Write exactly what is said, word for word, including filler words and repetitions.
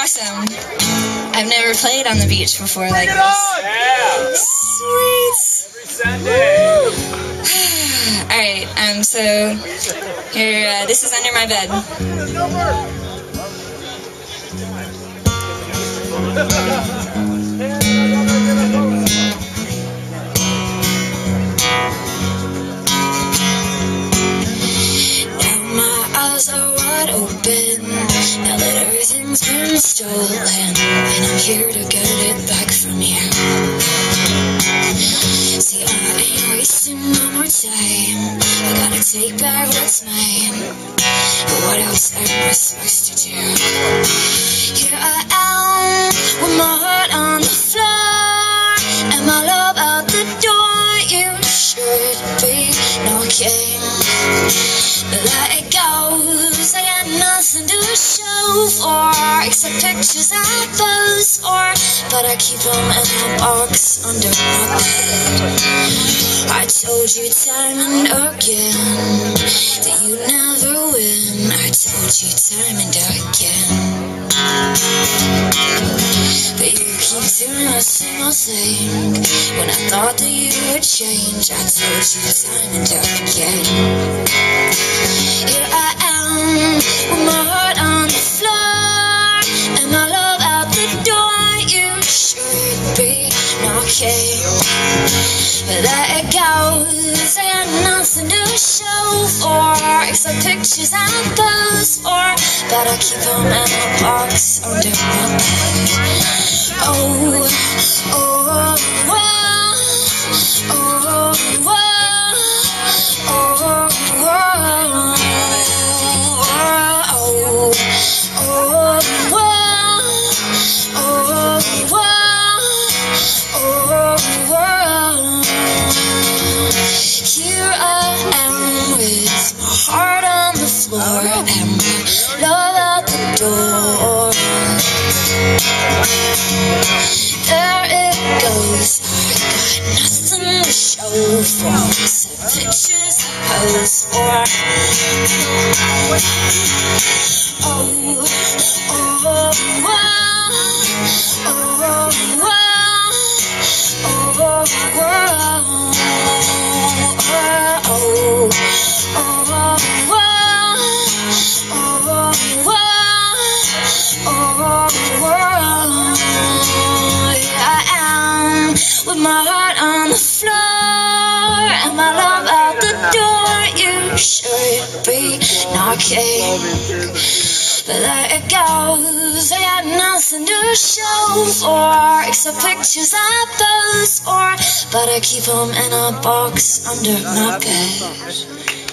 awesome. I've never played on the beach before like this. Yeah. Sweet. Every Sunday. Alright, um, so here, uh, this is under my bed. Open, now that everything's been stolen, and I'm here to get it back from you. See, I ain't wasting no more time. I gotta take back what's mine. But what else am I supposed to do? Here I am, with my heart on the floor, and my love out the door. You should be knocking. Let it go. I got nothing to show for, except pictures I pose for, but I keep them in a box under my bed. I told you time and again that you never win. I told you time and again, but you keep doing the same old thing. When I thought that you would change, I told you time and again. Here I am, with my heart on the floor, and my love out the door. You should be knocking, but let it go. I got nothing to show for, except pictures I pose for, but I keep them in a box under my bed. Oh, oh, oh, oh, oh, oh, oh. And my love out the door. There it goes. I got nothing to show for, except pictures I pose for. Oh, oh, oh, oh, oh, oh, oh, oh, oh. With my heart on the floor, and my love out the door. You should be knocking, but there it goes. I got nothing to show for, except pictures I pose for, but I keep them in a box under my bed.